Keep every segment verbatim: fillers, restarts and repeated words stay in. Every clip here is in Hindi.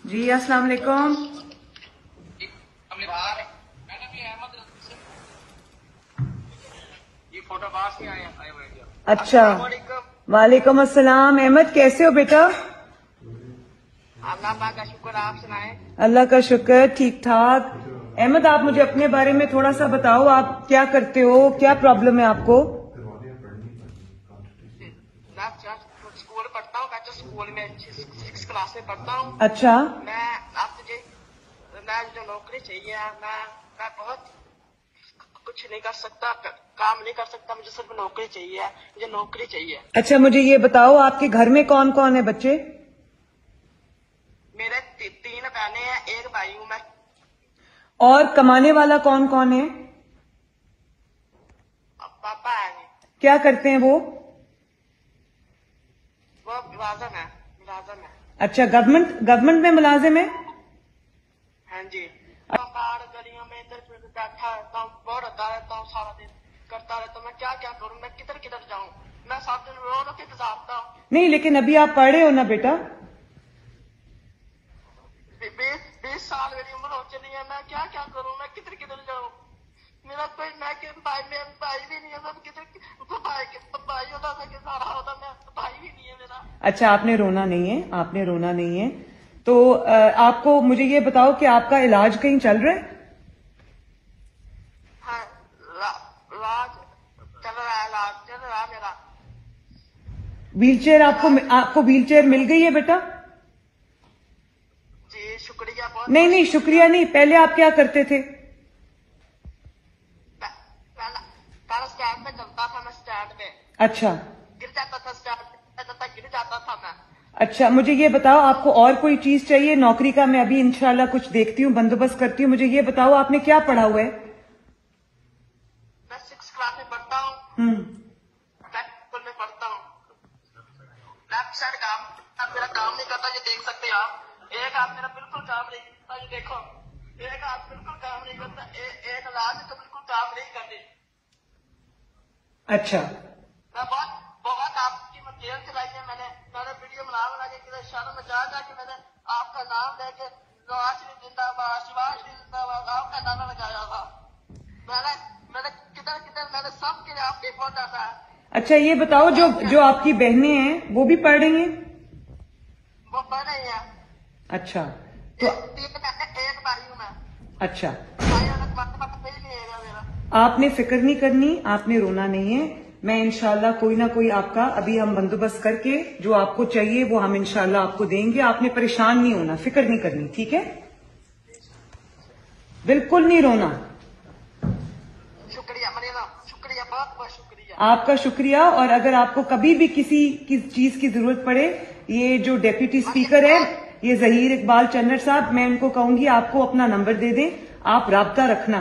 जी अस्सलाम वालेकुम। अच्छा, वालेकुम अस्सलाम। अहमद कैसे हो बेटा? अल्लाह पाक का शुक्र, आप सुनाएं। अल्लाह का शुक्र, ठीक ठाक। अहमद आप मुझे अपने बारे में थोड़ा सा बताओ, आप क्या करते हो, क्या प्रॉब्लम है आपको? मैं स्कूल पढ़ता हूँ, मैं तो स्कूल में सिक्स क्लास में पढ़ता हूँ। अच्छा, मैं आप मुझे मैं जो नौकरी चाहिए, मैं मैं बहुत कुछ नहीं कर सकता, काम नहीं कर सकता, मुझे सिर्फ नौकरी चाहिए, मुझे नौकरी चाहिए। अच्छा मुझे ये बताओ आपके घर में कौन कौन है बच्चे? मेरे ती, तीन बहनें हैं, एक भाई हूँ मैं। और कमाने वाला कौन कौन है? पापा है। क्या करते हैं वो? वो मुलाजिम है, मुलाजिम है। अच्छा, गवर्नमेंट गवर्नमेंट में मुलाजिम है? हाँ जी। बाहर गलियों में इधर उधर बैठा रहता हूँ, बोर होता रहता हूँ, सारा दिन करता रहता हूँ। मैं क्या क्या करूँ, मैं किधर किधर जाऊँ? मैं सात दिन रो रो के गुजारता हूँ। नहीं लेकिन अभी आप पढ़ रहे हो ना बेटा? बीस बीस साल मेरी उम्र हो चली है, मैं क्या क्या करूँ, मैं किधर किधर जाऊँ? मेरा कोई मैं के भाई में भाई भी नहीं है, मैं किधर भाई के भाई होता था कि सारा होता, मैं भाई भी नहीं है मेरा। अच्छा आपने रोना नहीं है, आपने रोना नहीं है। तो आ, आपको मुझे ये बताओ कि आपका इलाज कहीं चल रहा है? हाँ, इलाज चल रहा है, इलाज चल रहा है मेरा। व्हीलचेयर आपको आपको व्हीलचेयर मिल गई है बेटा? जी शुक्रिया, बहुत नहीं नहीं शुक्रिया नहीं, पहले आप क्या करते थे? पहले स्टैंड पे चलता था, मैं स्टैंड पे। अच्छा, गिर जाता था, स्टैंड पे गिर जाता था मैं। अच्छा मुझे ये बताओ आपको और कोई चीज चाहिए? नौकरी का मैं अभी इंशाल्लाह कुछ देखती हूँ, बंदोबस्त करती हूँ। मुझे ये बताओ आपने क्या पढ़ा हुआ है? मैं सिक्स क्लास में पढ़ता हूँ। हम्म, स्कूल में पढ़ता हूँ। लेफ्ट साइड काम मेरा काम नहीं करता, ये देख सकते हैं आप। एक हाथ मेरा बिल्कुल काम नहीं करता, ये देखो। एक हाथ बिल्कुल काम नहीं करता, ए, एक लाज तो बिल्कुल काम नहीं करती। अच्छा, मैं बहुत बहुत आपकी जेल चलाई है मैंने। मैंने वीडियो बना बना के किधर शहरों में जा जाके मैंने आपका नाम लेके नवाज शरीफ जिंदाबाद, शिवाज शरीफ जिंदाबाद, आपका नारा लगाया था। मैंने मैंने किधर किधर मैंने सब के लिए आपके पहुंचा था। अच्छा ये बताओ जो जो आपकी बहनें हैं वो भी पढ़ रही हैं? वो पढ़ रही है। अच्छा तो एक भाई हूँ मैं। अच्छा, भाई नहीं है मेरा। आपने फिक्र नहीं करनी, आपने रोना नहीं है। मैं इंशाल्लाह कोई ना कोई आपका अभी हम बंदोबस्त करके जो आपको चाहिए वो हम इंशाल्लाह आपको देंगे। आपने परेशान नहीं होना, फिक्र नहीं करनी, ठीक है? बिल्कुल नहीं रोना। शुक्रिया मरीना, शुक्रिया, बहुत बहुत शुक्रिया आपका शुक्रिया। और अगर आपको कभी भी किसी किस चीज की जरूरत पड़े, ये जो डेप्यूटी स्पीकर है ये जहीर इकबाल चन्नर साहब, मैं उनको कहूंगी आपको अपना नंबर दे दें, आप राब्ता रखना।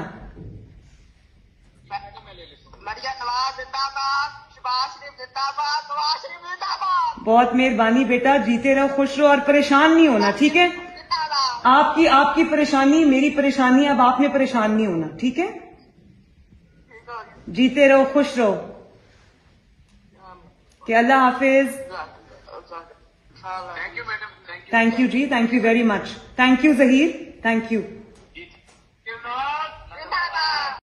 मरिया नवाज जिंदाबाद, शिबाज शरीफ जिंदाबाद, नवाज शरीफ जिंदाबाद। बहुत मेहरबानी बेटा, जीते रहो, खुश रहो और परेशान नहीं होना, ठीक है? आपकी आपकी परेशानी मेरी परेशानी, अब आप में परेशान नहीं होना, ठीक है? जीते रहो, खुश रहो। कि अल्लाह हाफिज। Thank you madam, thank you ji, thank you very much. Thank you Zaheer, thank you.